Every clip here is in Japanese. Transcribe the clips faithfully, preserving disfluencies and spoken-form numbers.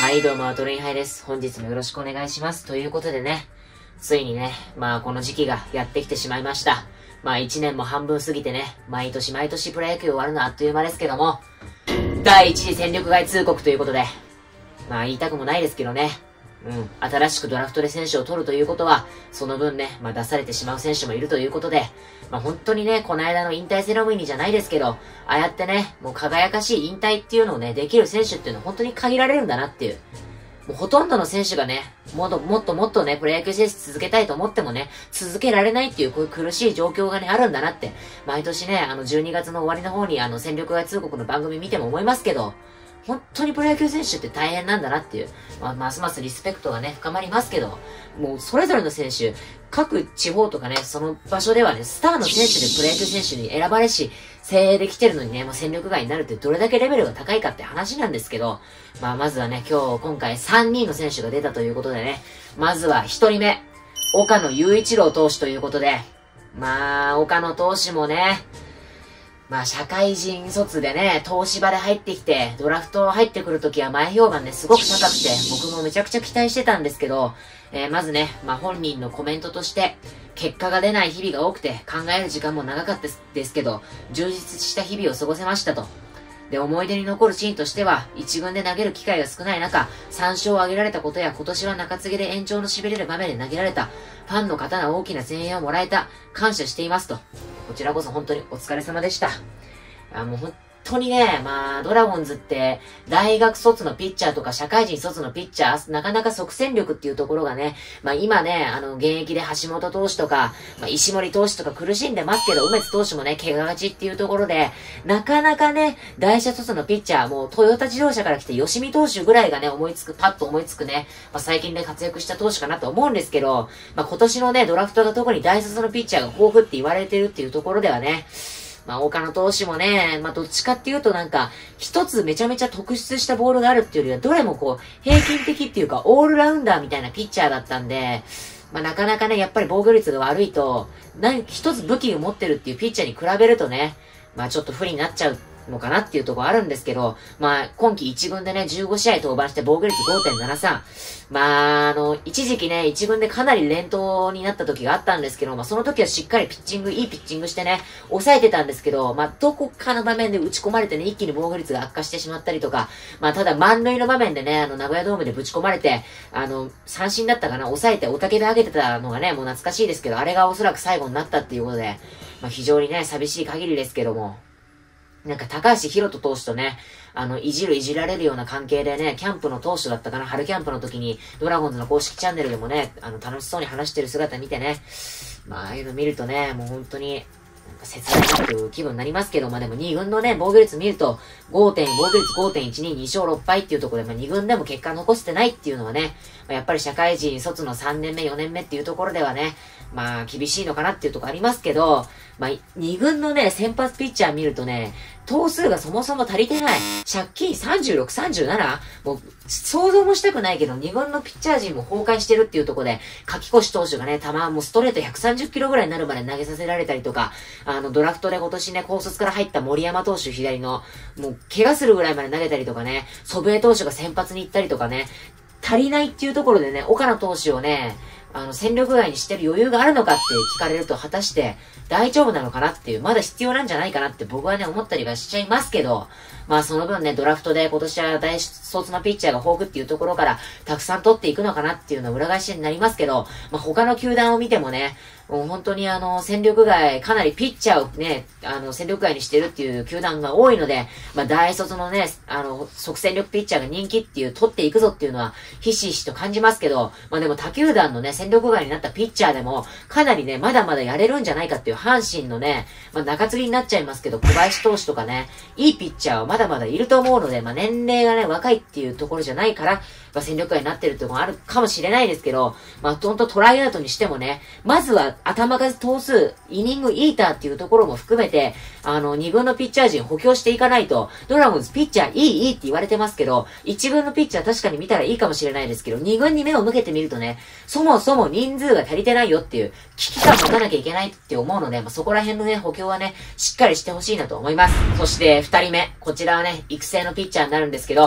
はい、どうも、トレインハイです。本日もよろしくお願いします。ということでね、ついにね、まあこの時期がやってきてしまいました。まあ一年も半分過ぎてね、毎年毎年プロ野球終わるのはあっという間ですけども、第一次戦力外通告ということで、まあ言いたくもないですけどね、うん、新しくドラフトで選手を取るということは、その分ね、まあ出されてしまう選手もいるということで、まあ本当にね、この間の引退セレモニーじゃないですけど、ああやってね、もう輝かしい引退っていうのをね、できる選手っていうのは本当に限られるんだなっていう。もうほとんどの選手がね、もっともっともっとね、プロ野球選手続けたいと思ってもね、続けられないっていうこういう苦しい状況がね、あるんだなって、毎年ね、あのじゅうにがつの終わりの方にあの戦力外通告の番組見ても思いますけど、本当にプロ野球選手って大変なんだなっていう、まあ、ますますリスペクトがね、深まりますけど、もうそれぞれの選手、各地方とかね、その場所ではね、スターの選手でプロ野球選手に選ばれし、精鋭で来てるのにね、もう戦力外になるってどれだけレベルが高いかって話なんですけど、まあまずはね、今日、今回さんにんの選手が出たということでね、まずはひとりめ、岡野雄一郎投手ということで、まあ、岡野投手もね、まあ、社会人卒でね、東芝で入ってきて、ドラフト入ってくるときは前評判ね、すごく高くて、僕もめちゃくちゃ期待してたんですけど、えー、まずね、まあ本人のコメントとして、結果が出ない日々が多くて、考える時間も長かったですけど、充実した日々を過ごせましたと。で、思い出に残るシーンとしては、一軍で投げる機会が少ない中、さん勝を挙げられたことや、今年は中継ぎで延長の痺れる場面で投げられた、ファンの方の大きな声援をもらえた、感謝していますと。こちらこそ本当にお疲れ様でした。あもう本当にね、まあ、ドラゴンズって、大学卒のピッチャーとか社会人卒のピッチャー、なかなか即戦力っていうところがね、まあ今ね、あの、現役で橋本投手とか、まあ石森投手とか苦しんでますけど、梅津投手もね、怪我がちっていうところで、なかなかね、大社卒のピッチャー、もうトヨタ自動車から来て吉見投手ぐらいがね、思いつく、パッと思いつくね、まあ最近で活躍した投手かなと思うんですけど、まあ今年のね、ドラフトが特に大卒のピッチャーが豊富って言われてるっていうところではね、まあ、岡野投手もね、まあ、どっちかっていうとなんか、一つめちゃめちゃ特殊したボールがあるっていうよりは、どれもこう、平均的っていうか、オールラウンダーみたいなピッチャーだったんで、まあ、なかなかね、やっぱり防御率が悪いと、何、一つ武器を持ってるっていうピッチャーに比べるとね、まあ、ちょっと不利になっちゃうのかなっていうところあるんですけど、まあ、今季一軍でね、じゅうごしあい登板して防御率 ごてんななさん。まあ、あの、一時期ね、一軍でかなり連投になった時があったんですけど、まあ、その時はしっかりピッチング、いいピッチングしてね、抑えてたんですけど、まあ、どこかの場面で打ち込まれてね、一気に防御率が悪化してしまったりとか、まあ、ただ満塁の場面でね、あの、名古屋ドームでぶち込まれて、あの、三振だったかな、抑えておたけで上げてたのがね、もう懐かしいですけど、あれがおそらく最後になったっていうことで、まあ、非常にね、寂しい限りですけども、なんか高橋宏斗投手とね、あの、いじるいじられるような関係でね、キャンプの当初だったかな、春キャンプの時に、ドラゴンズの公式チャンネルでもね、あの、楽しそうに話してる姿見てね、まあ、ああいうの見るとね、もう本当に、なんか切ないなっていう気分になりますけど、まあでもに軍のね、防御率見ると、ごてん、防御率 ごてんいちに、に勝ろっぱいっていうところで、まあに軍でも結果残せてないっていうのはね、まあ、やっぱり社会人卒のさんねんめ、よねんめっていうところではね、まあ厳しいのかなっていうところありますけど、まあに軍のね、先発ピッチャー見るとね、投数がそもそも足りてない。借金さんじゅうろく、さんじゅうなな? もう、想像もしたくないけど、に軍のピッチャー陣も崩壊してるっていうところで、柿越投手がね、球もうストレートひゃくさんじゅっキロぐらいになるまで投げさせられたりとか、あの、ドラフトで今年ね、高卒から入った森山投手左の、もう、怪我するぐらいまで投げたりとかね、祖父江投手が先発に行ったりとかね、足りないっていうところでね、岡野投手をね、あの、戦力外にしてる余裕があるのかって聞かれると、果たして大丈夫なのかなっていう、まだ必要なんじゃないかなって僕はね、思ったりはしちゃいますけど、まあその分ね、ドラフトで今年は大卒のピッチャーが豊富っていうところから、たくさん取っていくのかなっていうのは裏返しになりますけど、まあ他の球団を見てもね、もう本当にあの、戦力外、かなりピッチャーをね、あの、戦力外にしてるっていう球団が多いので、まあ大卒のね、あの、即戦力ピッチャーが人気っていう、取っていくぞっていうのは、ひしひしと感じますけど、まあでも他球団のね、戦力外になったピッチャーでも、かなりね、まだまだやれるんじゃないかっていう阪神のね、まあ中継ぎになっちゃいますけど、小林投手とかね、いいピッチャーはまだまだいると思うので、まあ年齢がね、若いっていうところじゃないから、まあ戦力外になってるっていうのもあるかもしれないですけど、まあほんとトライアウトにしてもね、まずは頭数投数、イニングイーターっていうところも含めて、あの、に軍のピッチャー陣補強していかないと、ドラゴンズピッチャーいいいいって言われてますけど、いち軍のピッチャー確かに見たらいいかもしれないですけど、に軍に目を向けてみるとね、そもそも人数が足りてないよっていう危機感持たなきゃいけないって思うので、まあ、そこら辺のね、補強はね、しっかりしてほしいなと思います。そして、二人目。こちらはね、育成のピッチャーになるんですけど、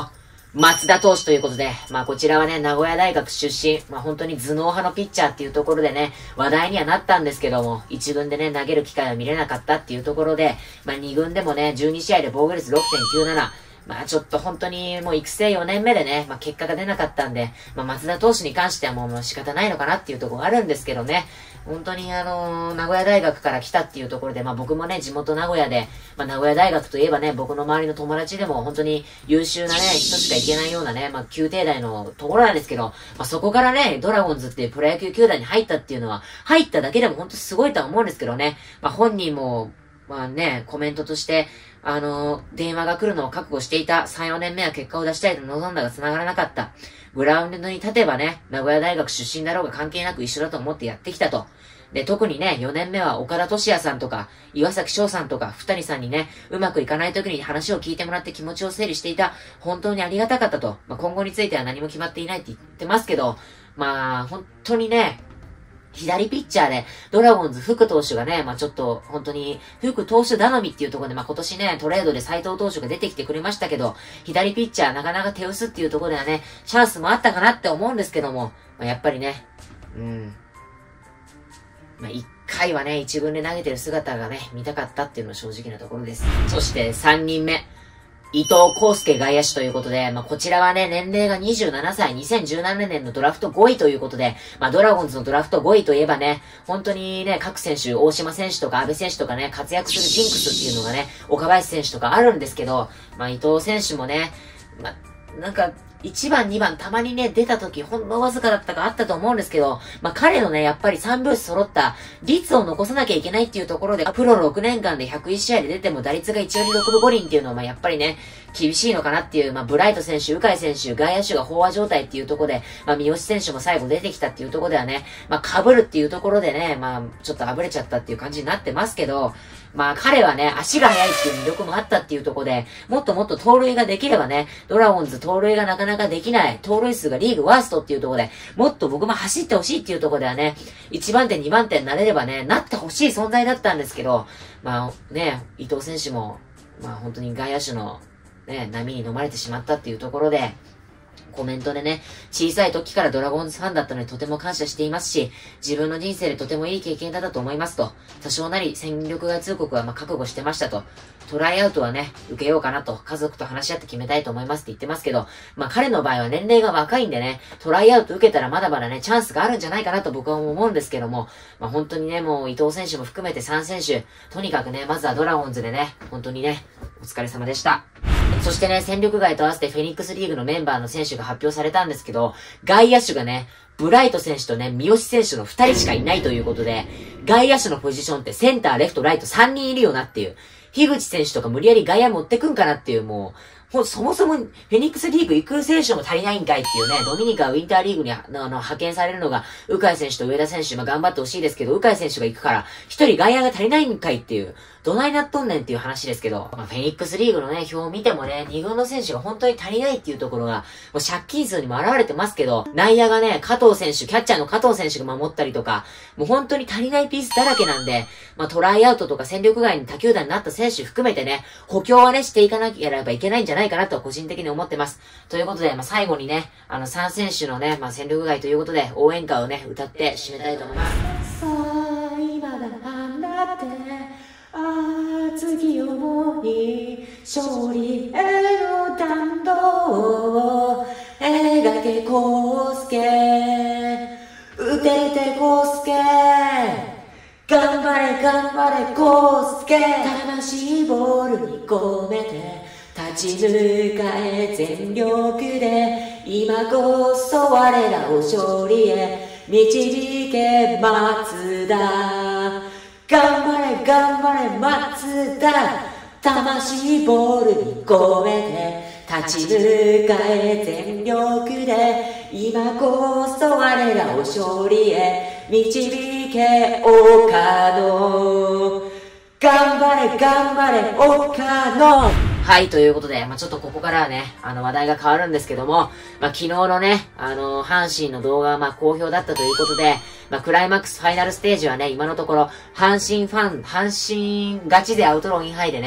松田投手ということで、まあこちらはね、名古屋大学出身、まあ本当に頭脳派のピッチャーっていうところでね、話題にはなったんですけども、一軍でね、投げる機会は見れなかったっていうところで、まあ二軍でもね、じゅうに試合で防御率 ろくてんきゅうなな、まあちょっと本当にもう育成よねんめでね、まあ結果が出なかったんで、まあ松田投手に関してはもう仕方ないのかなっていうところがあるんですけどね、本当にあのー、名古屋大学から来たっていうところで、まあ僕もね、地元名古屋で、まあ名古屋大学といえばね、僕の周りの友達でも本当に優秀なね、人しか行けないようなね、まあ宮廷大のところなんですけど、まあそこからね、ドラゴンズっていうプロ野球球団に入ったっていうのは、入っただけでも本当すごいとは思うんですけどね、まあ本人も、まあね、コメントとして、あのー、電話が来るのを覚悟していた。さん、よねんめは結果を出したいと望んだが繋がらなかった。グラウンドに立てばね、名古屋大学出身だろうが関係なく一緒だと思ってやってきたと。で、特にね、よねんめは岡田俊也さんとか、岩崎翔さんとか、二谷さんにね、うまくいかない時に話を聞いてもらって気持ちを整理していた。本当にありがたかったと。まあ、今後については何も決まっていないって言ってますけど、まあ、本当にね、左ピッチャーで、ドラゴンズ福投手がね、まあちょっと、本当に、福投手頼みっていうところで、まあ今年ね、トレードで斉藤投手が出てきてくれましたけど、左ピッチャーなかなか手薄っていうところではね、チャンスもあったかなって思うんですけども、まあやっぱりね、うん。まあ一回はね、一軍で投げてる姿がね、見たかったっていうのが正直なところです。そして三人目。伊藤康介外野手ということで、まあ、こちらはね、年齢がにじゅうななさい、にせんじゅうななねんのドラフトごいということで、まあ、ドラゴンズのドラフトごいといえばね、本当にね、各選手、大島選手とか安倍選手とかね、活躍するジンクスっていうのがね、岡林選手とかあるんですけど、まあ、伊藤選手もね、まあ、なんか、いちばん、にばんたまにね、出た時、ほんのわずかだったかあったと思うんですけど、まあ、彼のね、やっぱりさんぶうし揃った率を残さなきゃいけないっていうところで、プロろくねんかんでひゃくいち試合で出ても打率がいちわりろくぶごりんっていうのは、まあ、やっぱりね、厳しいのかなっていう、まあ、ブライト選手、鵜飼選手、外野手が飽和状態っていうところで、まあ、三好選手も最後出てきたっていうところではね、まあ、被るっていうところでね、まあ、ちょっとあぶれちゃったっていう感じになってますけど、まあ、彼はね、足が速いっていう魅力もあったっていうところで、もっともっと盗塁ができればね、ドラゴンズ盗塁がなかなかできない、盗塁数がリーグワーストっていうところで、もっと僕も走ってほしいっていうところではね、いちばんてん、にばんてんになれればね、なってほしい存在だったんですけど、まあね、伊藤選手も、まあ本当に外野手のね、波に飲まれてしまったっていうところで、コメントでね、小さい時からドラゴンズファンだったのでとても感謝していますし、自分の人生でとてもいい経験だったと思いますと、多少なり戦力外通告はまあ覚悟してましたと、トライアウトはね、受けようかなと、家族と話し合って決めたいと思いますって言ってますけど、まあ彼の場合は年齢が若いんでね、トライアウト受けたらまだまだね、チャンスがあるんじゃないかなと僕は思うんですけども、まあ本当にね、もう伊藤選手も含めてさん選手、とにかくね、まずはドラゴンズでね、本当にね、お疲れ様でした。そしてね、戦力外と合わせてフェニックスリーグのメンバーの選手が発表されたんですけど、外野手がね、ブライト選手とね、三好選手のふたりしかいないということで、外野手のポジションってセンター、レフト、ライトさんにんいるよなっていう。樋口選手とか無理やり外野持ってくんかなっていう、もう、ほそもそもフェニックスリーグ行く選手も足りないんかいっていうね、ドミニカウィンターリーグにあの派遣されるのが、鵜飼選手と上田選手、まあ、頑張ってほしいですけど、鵜飼選手が行くから、一人外野が足りないんかいっていう、どないなっとんねんっていう話ですけど、まあ、フェニックスリーグのね、表を見てもね、二軍の選手が本当に足りないっていうところが、もう借金数にも現れてますけど、内野がね、加藤選手、キャッチャーの加藤選手が守ったりとか、もう本当に足りないピースだらけなんで、まあ、トライアウトとか戦力外に他球団になった選手含めてね、補強はね、していかなければいけないんじゃないかなと個人的に思ってます。ということで、まあ、最後にね、あの、さん選手のね、まあ、戦力外ということで、応援歌をね、歌って締めたいと思います。さあ、今だ放って、熱き思い、勝利への弾道を描け、康介。打てて、康介。頑張れ、頑張れ、康介。魂ボールに込めて、立ち向かえ全力で、今こそ我らを勝利へ導け松田。頑張れ頑張れ松田。魂ボールに込めて、立ち向かえ全力で、今こそ我らを勝利へ導け岡野。頑張れ頑張れ岡野。はい、ということで、まあ、ちょっとここからはね、あの話題が変わるんですけども、まあ、昨日のね、あのー、阪神の動画はまあ好評だったということで、まあ、クライマックスファイナルステージはね、今のところ、阪神ファン、阪神ガチでアウトローインハイでね、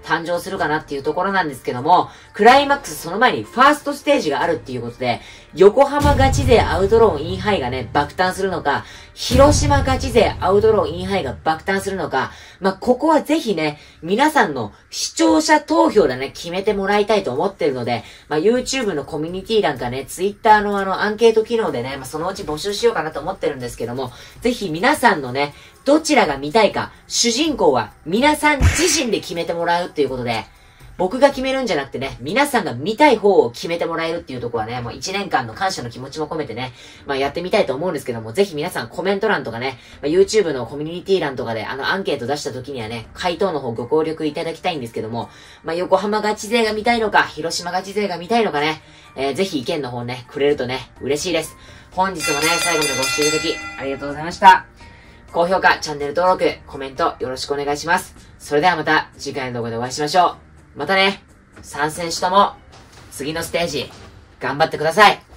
誕生するかなっていうところなんですけども、クライマックスその前にファーストステージがあるっていうことで、横浜ガチ勢アウトローンインハイがね、爆誕するのか、広島ガチ勢アウトローンインハイが爆誕するのか、まあ、ここはぜひね、皆さんの視聴者投票でね、決めてもらいたいと思ってるので、まあ、YouTube のコミュニティ欄かね、Twitter のあの、アンケート機能でね、まあ、そのうち募集しようかなと思ってるんですけども、ぜひ皆さんのね、どちらが見たいか、主人公は皆さん自身で決めてもらうっていうことで、僕が決めるんじゃなくてね、皆さんが見たい方を決めてもらえるっていうところはね、もう一年間の感謝の気持ちも込めてね、まあやってみたいと思うんですけども、ぜひ皆さんコメント欄とかね、まあ、YouTube のコミュニティ欄とかであのアンケート出した時にはね、回答の方ご協力いただきたいんですけども、まあ横浜ガチ勢が見たいのか、広島ガチ勢が見たいのかね、えー、ぜひ意見の方ね、くれるとね、嬉しいです。本日もね、最後までご視聴いただき、ありがとうございました。高評価、チャンネル登録、コメントよろしくお願いします。それではまた次回の動画でお会いしましょう。またね、さん選手とも次のステージ頑張ってください。